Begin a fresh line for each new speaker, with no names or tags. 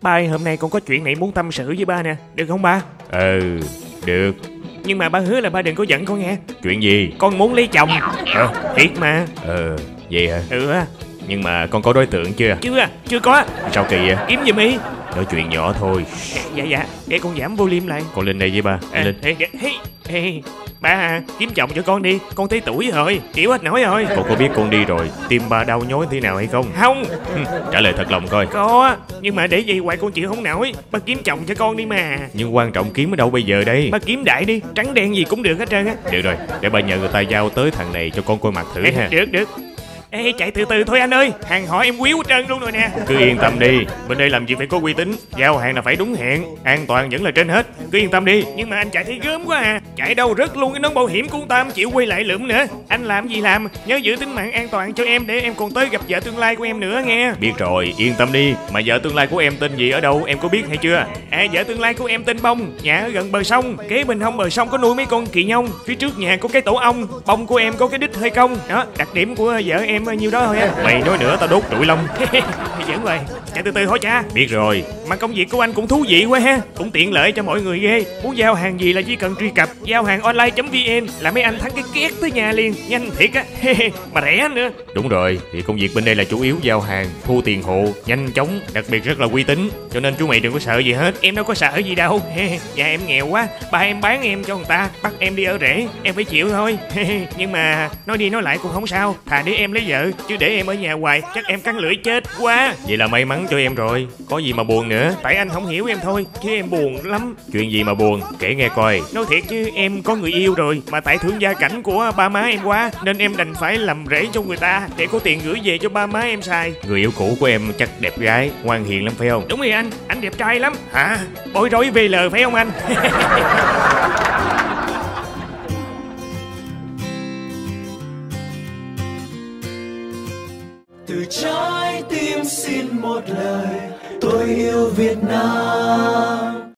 Ba ơi, hôm nay con có chuyện này muốn tâm sự với ba nè, được không ba?
Được.
Nhưng mà ba hứa là ba đừng có giận con nghe.
Chuyện gì?
Con muốn lấy chồng. Thiệt mà.
Vậy hả?
Á.
Nhưng mà con có đối tượng chưa?
Chưa có.
Sao kỳ vậy?
Kiếm giùm đi.
Nói chuyện nhỏ thôi.
Dạ, để con giảm volume lại.
Con lên đây với ba. Lên.
Ba à, kiếm chồng cho con đi, con tới tuổi rồi, chịu hết nổi rồi.
Con có biết con đi rồi tim ba đau nhói thế nào hay không?
Không.
Trả lời thật lòng coi.
Có, nhưng mà để gì hoài con chịu không nổi. Ba kiếm chồng cho con đi mà.
Nhưng quan trọng kiếm ở đâu bây giờ đây?
Ba kiếm đại đi, trắng đen gì cũng được hết trơn á.
Được rồi, để ba nhờ người ta giao tới thằng này cho con coi mặt thử ha.
Được. Ê, chạy từ từ thôi anh ơi, hàng họ em quýu hết trơn luôn rồi nè.
Cứ yên tâm đi, bên đây làm gì phải có uy tín, giao hàng là phải đúng hẹn, an toàn vẫn là trên hết, cứ yên tâm đi.
Nhưng mà anh chạy thấy gớm quá à, chạy đâu rớt luôn cái nón bảo hiểm của ông Tam, chịu quay lại lượm nữa. Anh làm gì làm, nhớ giữ tính mạng an toàn cho em để em còn tới gặp vợ tương lai của em nữa nghe.
Biết rồi, yên tâm đi. Mà vợ tương lai của em tên gì ở đâu, em có biết hay chưa?
Vợ tương lai của em tên Bông, nhà ở gần bờ sông, kế bên hông bờ sông có nuôi mấy con kỳ nhông, phía trước nhà có cái tổ ong, bông của em có cái đít hơi cong. Đó, đặc điểm của vợ em nhiêu đó thôi á.
Mày nói nữa tao đốt trụi lông.
Giỡn rồi, chạy từ từ thôi cha.
Biết rồi.
Mà công việc của anh cũng thú vị quá ha, cũng tiện lợi cho mọi người ghê. Muốn giao hàng gì là chỉ cần truy cập giao hàng online.vn là mấy anh thắng cái két tới nhà liền, nhanh thiệt á. Mà rẻ nữa.
Đúng rồi, thì công việc bên đây là chủ yếu giao hàng, thu tiền hộ, nhanh chóng, đặc biệt rất là uy tín. Cho nên chú mày đừng có sợ gì hết.
Em đâu có sợ gì đâu. Nhà em nghèo quá, ba em bán em cho người ta, bắt em đi ở rể, em phải chịu thôi. Nhưng mà nói đi nói lại cũng không sao, thà để em lấy vợ chứ để em ở nhà hoài chắc em cắn lưỡi chết quá.
Vậy là may mắn cho em rồi, có gì mà buồn nữa.
Tại anh không hiểu em thôi, chứ em buồn lắm.
Chuyện gì mà buồn, kể nghe coi.
Nói thiệt chứ em có người yêu rồi, mà tại thương gia cảnh của ba má em quá nên em đành phải làm rể cho người ta để có tiền gửi về cho ba má em xài.
Người yêu cũ của em chắc đẹp gái, ngoan hiền lắm phải không?
Đúng rồi anh đẹp trai lắm. Hả? Bối rối VL phải không anh?
Từ trái tim xin một lời, tôi yêu Việt Nam.